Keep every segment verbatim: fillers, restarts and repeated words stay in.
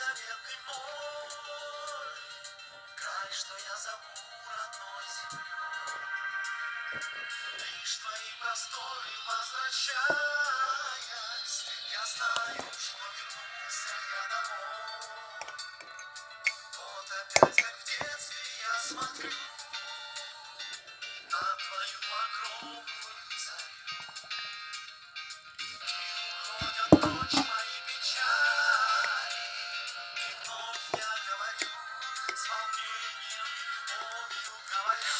заветный мой, край, что я зову родной землей. Лишь твои просторы возвращаясь, я знаю, что вернулся я домой. Вот опять, как в детстве, я смотрю на твою огромную зарю. Уходят прочь мои печали, и вновь я говорю, с волнением и любовью говорю.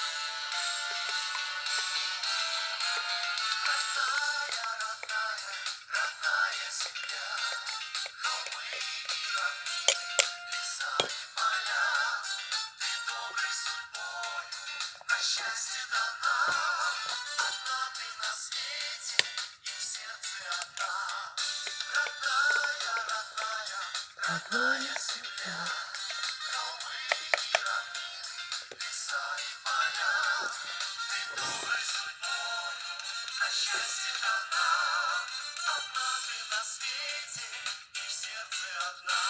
Родная, родная, родная земля, холмы и равнины, леса и поля, ты доброй судьбою на счастье дана. Одна ты на свете и в сердце одна. Родная, родная, родная земля, холмы и равнины, леса и поля, ты доброй судьбою на счастье дана. Одна ты на свете и в сердце одна.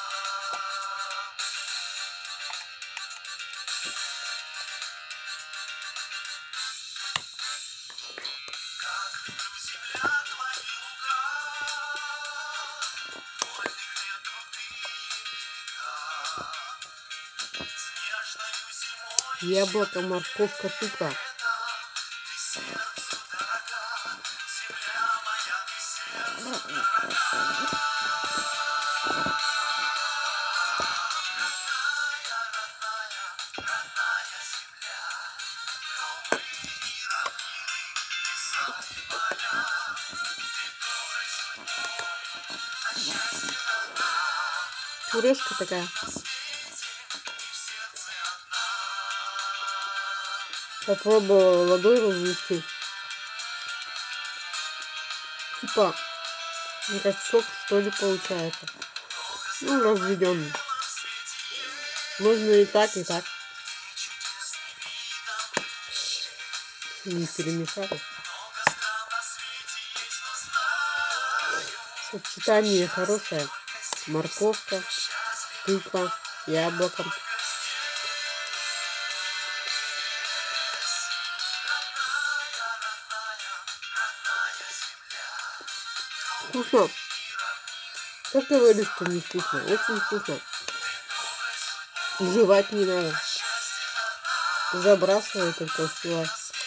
Как люблю, земля, твои луга, вольных лет крутые берега. Снежною зимой Яблоко, морковка, тыква. ты сердцу дорога, земля моя, ты сердцу дорога. Родная, родная, родная земля, холмы и равнины, леса и поля, ты доброй судьбою на счастье дана. Пюрешка такая. На свете и в сердце одна. Попробовала водой развести. Типа, ну, как сок, что ли, получается. Ну, разведенный. Можно и так, и так. Не перемешать. Много стран на свете есть, но знаю, Сочетание хорошее. Морковка, тыква, яблоко. Вкусно. Как говоришь, что не вкусно? Очень вкусно. Жевать не надо. Забрасывай только все.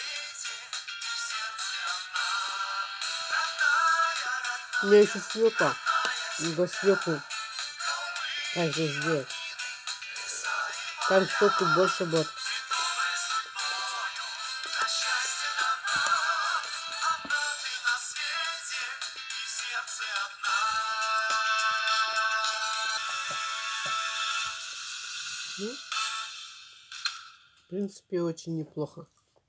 У меня еще свекла. Надо свеклу также сделать. Там соку больше будет. Ну, в принципе, очень неплохо.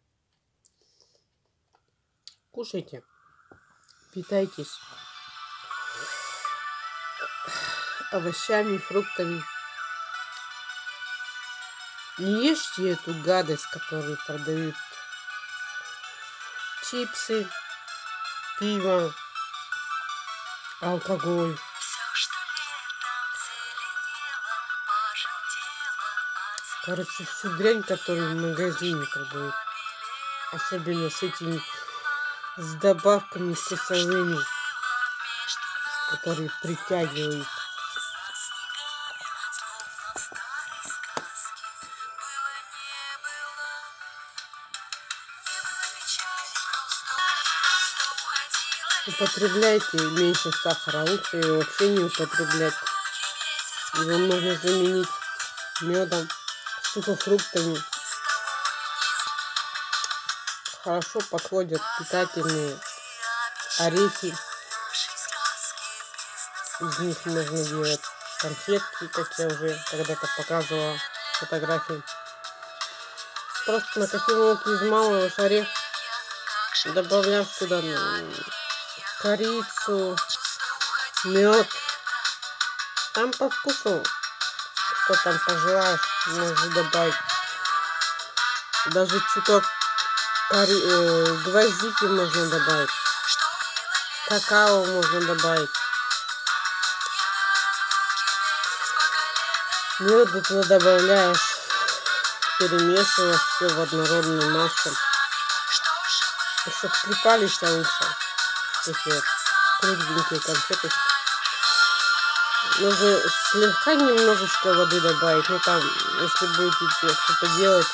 Кушайте, питайтесь овощами, фруктами. Не ешьте эту гадость, которую продают. Чипсы, пиво, алкоголь. Короче, всю дрянь, которую в магазине продают. Особенно с этими, с добавками вкусовыми, которые притягивают. Употребляйте меньше сахара, лучше его вообще не употреблять. Его можно заменить медом, сухофруктами. Хорошо подходят питательные орехи. Из них можно делать конфетки, как я уже когда-то показывала фотографии. Просто на кофемолке измалываешь орех, добавляешь туда корицу, мед. Там по вкусу, что там пожелаешь, можно добавить. Даже чуток кори... э, гвоздики можно добавить. Какао можно добавить. Меду туда добавляешь, перемешиваешь все в однородную массу. Чтобы слипались лучше. Такие вот кругленькие конфеточки. Нужно слегка немножечко воды добавить. Ну там, если будете что-то делать,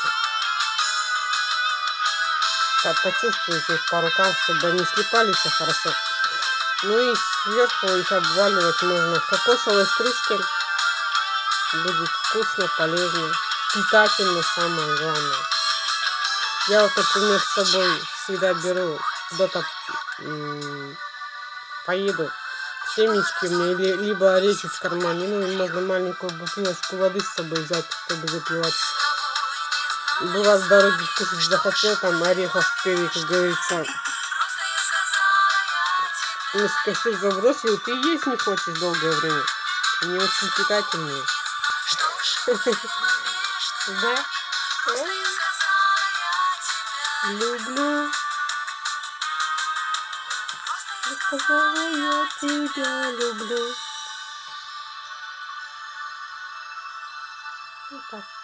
почувствуйте по рукам, чтобы они слипались хорошо. Ну и сверху их обваливать можно в кокосовой стружке. Будет вкусно, полезно, питательно, самое главное. Я вот, например, с собой всегда беру куда-то поеду, семечки мне, или, либо орехи в кармане. Ну и можно маленькую бутылочку воды с собой взять, чтобы запивать. Бывает, с дороги кушать захотел, там орехов вперед, как говорится. Несколько штук забросил, ты есть не хочешь долгое время. Они очень питательные. Да? Люблю. Я сказала, я тебя люблю. Вот так.